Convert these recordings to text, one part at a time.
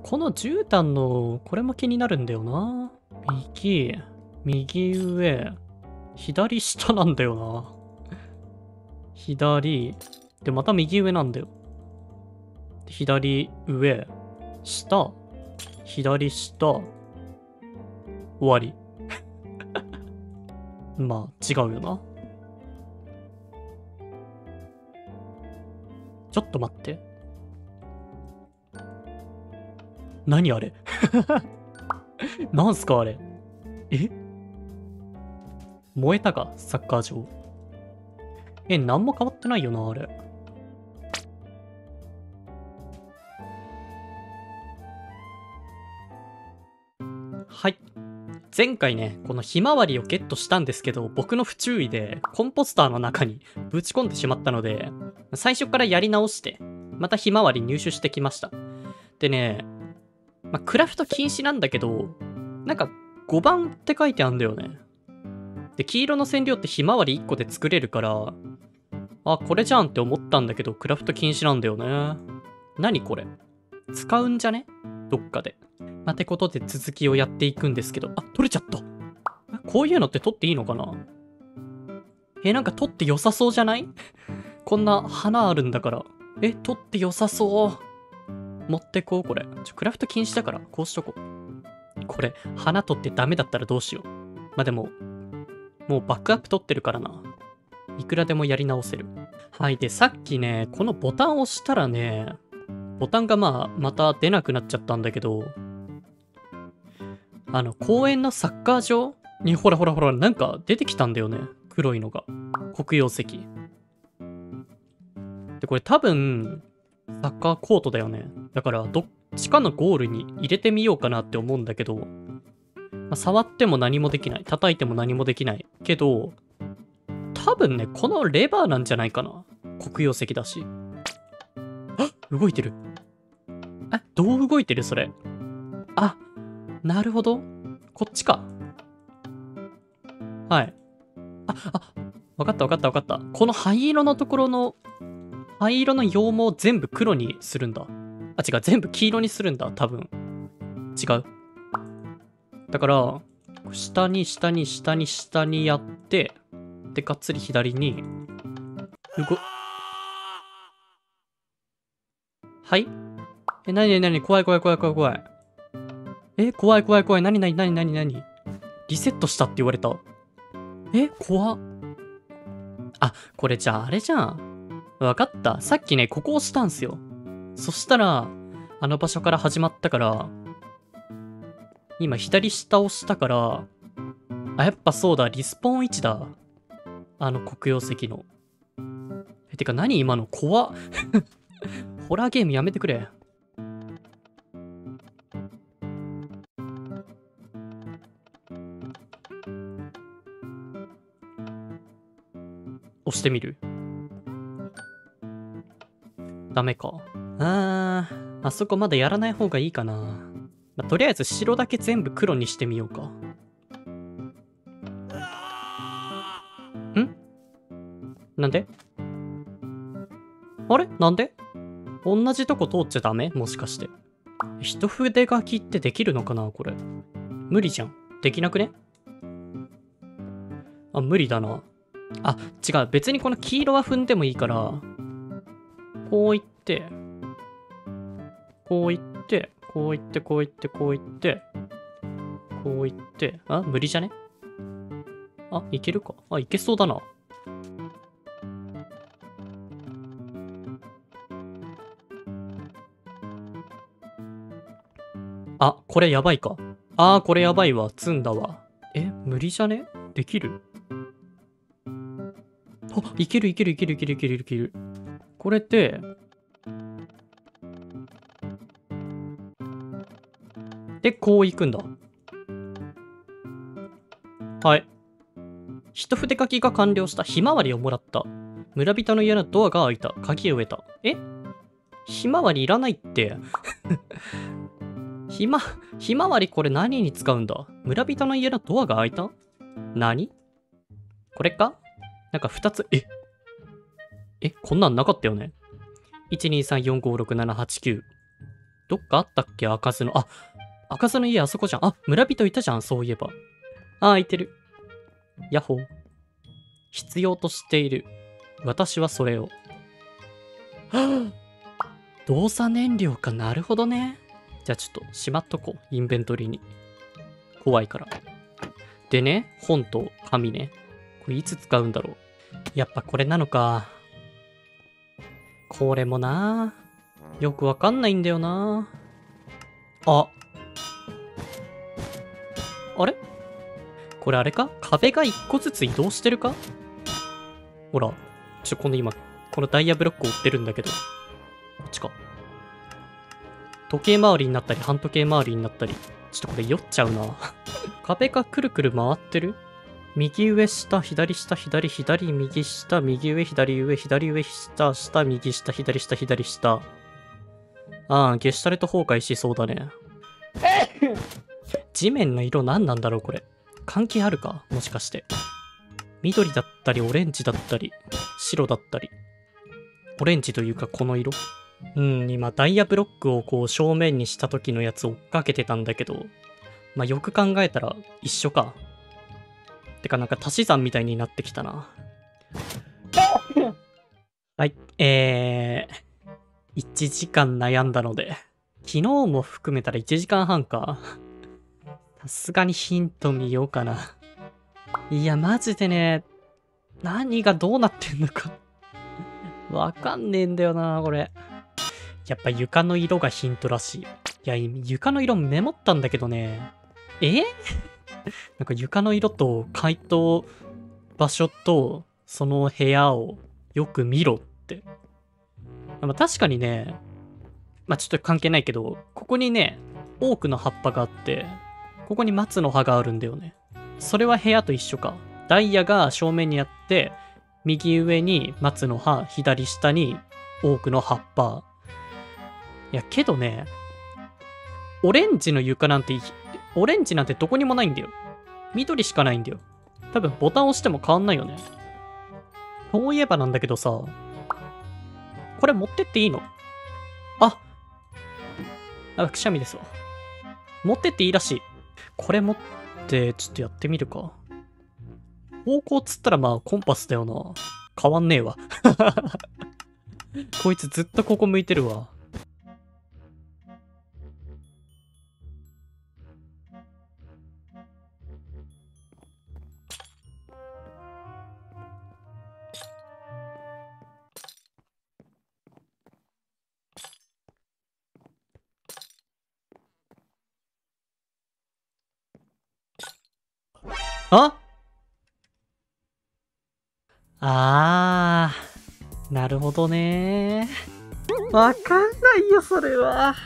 この絨毯の、これも気になるんだよな。右上、左下なんだよな。左、で、また右上なんだよ。左上、下、左下、終わり。まあ、違うよな。ちょっと待って。何あれなんすかあれ。え、燃えたかサッカー場。なんも変わってないよな、あれ。はい。前回ね、このひまわりをゲットしたんですけど、僕の不注意でコンポスターの中にぶち込んでしまったので、最初からやり直して、またひまわり入手してきました。でね、クラフト禁止なんだけど、なんか5番って書いてあるんだよね。で、黄色の染料ってひまわり1個で作れるから、あ、これじゃんって思ったんだけど、クラフト禁止なんだよね。何これ？使うんじゃね？どっかで。ってことで続きをやっていくんですけど、あ、取れちゃった。こういうのって取っていいのかな？なんか取って良さそうじゃない？こんな花あるんだから。取って良さそう。持ってこう、これ。クラフト禁止だから、こうしとこう。これ、花取ってダメだったらどうしよう。でも、もうバックアップ取ってるからな。いくらでもやり直せる。はい。で、さっきね、このボタンを押したらね、ボタンがまた出なくなっちゃったんだけど、公園のサッカー場にほら、なんか出てきたんだよね。黒いのが。黒曜石。で、これ多分、サッカーコートだよね。だから、どっちかのゴールに入れてみようかなって思うんだけど、触っても何もできない。叩いても何もできない。けど、多分ね、このレバーなんじゃないかな。黒曜石だし。あ、動いてる。どう動いてるそれ。あ、なるほど。こっちか。はい。わかった。この灰色のところの、灰色の羊毛を全部黒にするんだ。違う、全部黄色にするんだ、多分。違う。だから、下にやって、で、がっつり左に、はい？なに怖い。怖い。なにリセットしたって言われた。怖っ。これじゃああれじゃん。わかった。さっきね、ここ押したんすよ。そしたら、あの場所から始まったから、今左下押したから、やっぱそうだ、リスポーン位置だ。黒曜石の。てか何今の怖っ。ホラーゲームやめてくれ。押してみる？ダメか。あそこまだやらない方がいいかな。とりあえず白だけ全部黒にしてみようか。なんで？あれなんで？同じとこ通っちゃダメ？もしかして。一筆書きってできるのかなこれ。無理じゃん。できなくね？無理だな。違う。別にこの黄色は踏んでもいいから、こういって、無理じゃね？いけるか？いけそうだな。これやばいか。これやばいわ。積んだわ。無理じゃね？できる？いける。これって、で、こう行くんだ。はい。一筆書きが完了した。ひまわりをもらった。村人の家のドアが開いた。鍵を得た。ひまわりいらないって。ひまわりこれ何に使うんだ？村人の家のドアが開いた？何？これか？なんか2つ、こんなんなかったよね。1、2、3、4、5、6、7、8、9。 どっかあったっけ開かずの。あ、開かずの家あそこじゃん。あ、村人いたじゃん、そういえば。あ、開いてる。ヤッホー。必要としている。私はそれを。はぁ動作燃料か、なるほどね。じゃあちょっとしまっとこう。インベントリーに。怖いから。でね、本と紙ね。これいつ使うんだろう。やっぱこれなのか。これもなよくわかんないんだよなあ。あれこれあれか壁が一個ずつ移動してるかほら。この今、このダイヤブロックを追ってるんだけど。こっちか。時計回りになったり、半時計回りになったり。ちょっとこれ酔っちゃうな。壁がくるくる回ってる右上下、左下、左、左、右下、右上、左上、左上、下、下、右下、左下、左下。ああ、ゲシュタルト崩壊しそうだね。地面の色何なんだろうこれ。関係あるかもしかして。緑だったり、オレンジだったり、白だったり。オレンジというかこの色。今ダイヤブロックをこう正面にした時のやつ追っかけてたんだけど、まあよく考えたら一緒か。てかなんか足し算みたいになってきたな。はい、1時間悩んだので、昨日も含めたら1時間半か。さすがにヒント見ようかな。いや、マジでね、何がどうなってんのかわかんねえんだよな、これ。やっぱ床の色がヒントらしい。いや、床の色メモったんだけどね。なんか床の色と回答場所とその部屋をよく見ろって。まあ、確かにね、まあちょっと関係ないけど、ここにね、多くの葉っぱがあって、ここに松の葉があるんだよね。それは部屋と一緒か。ダイヤが正面にあって、右上に松の葉、左下に多くの葉っぱ。いや、けどね、オレンジの床なんて、オレンジなんてどこにもないんだよ。緑しかないんだよ。多分ボタン押しても変わんないよね。そういえばなんだけどさ、これ持ってっていいの？くしゃみですわ。持ってっていいらしい。これ持って、ちょっとやってみるか。方向つったらまあコンパスだよな。変わんねえわ。こいつずっとここ向いてるわ。なるほどね。わかんないよ、それは。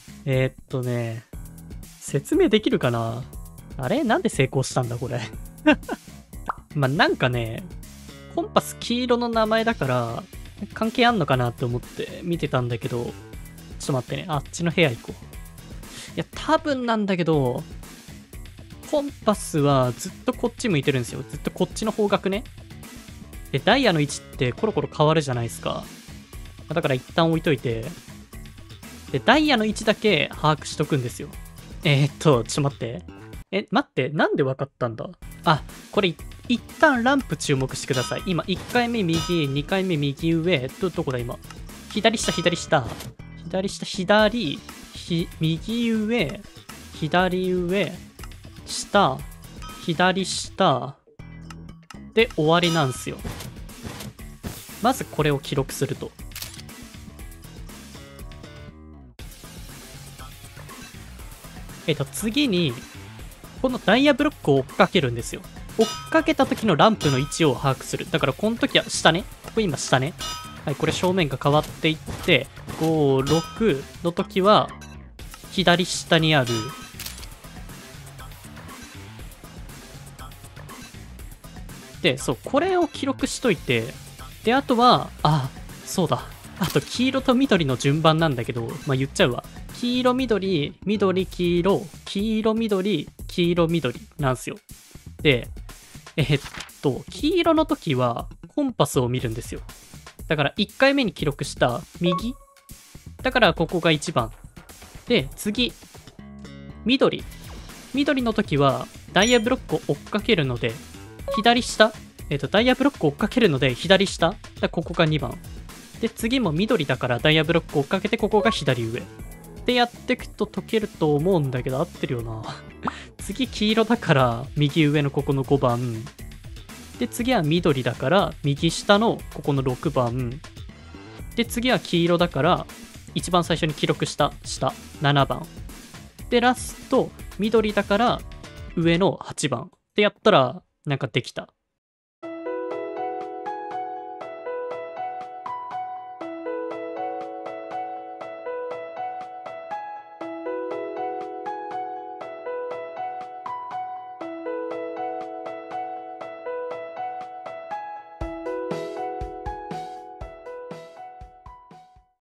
説明できるかな？あれなんで成功したんだ、これ。まあ、なんかね、コンパス黄色の名前だから、関係あんのかなって思って見てたんだけど、ちょっと待ってね、あっちの部屋行こう。いや、多分なんだけど、コンパスはずっとこっち向いてるんですよ。ずっとこっちの方角ね。で、ダイヤの位置ってコロコロ変わるじゃないですか。だから一旦置いといて。で、ダイヤの位置だけ把握しとくんですよ。ちょっと待って。待って、なんでわかったんだ？あ、これ一旦ランプ注目してください。今、1回目右、2回目右上、どこだ今。左下、左下。左下、左、右上、左上、下、左下。で、終わりなんすよ。まずこれを記録すると。次に、このダイヤブロックを追っかけるんですよ。追っかけた時のランプの位置を把握する。だからこの時は下ね。ここ今下ね。はい、これ正面が変わっていって、5、6の時は、左下にある、で、そう、これを記録しといて、で、あとは、そうだ。あと、黄色と緑の順番なんだけど、まあ、言っちゃうわ。黄色、緑、緑、黄色、黄色、緑、黄色、緑なんすよ。で、黄色の時は、コンパスを見るんですよ。だから、1回目に記録した右だから、ここが1番。 で、次、緑。緑の時は、ダイヤブロックを追っかけるので、左下。ダイヤブロックを追っかけるので、左下。ここが2番。で、次も緑だからダイヤブロックを追っかけて、ここが左上。で、やっていくと解けると思うんだけど、合ってるよな。次、黄色だから、右上のここの5番。で、次は緑だから、右下のここの6番。で、次は黄色だから、一番最初に記録した下、7番。で、ラスト、緑だから、上の8番。ってやったら、なんかできた。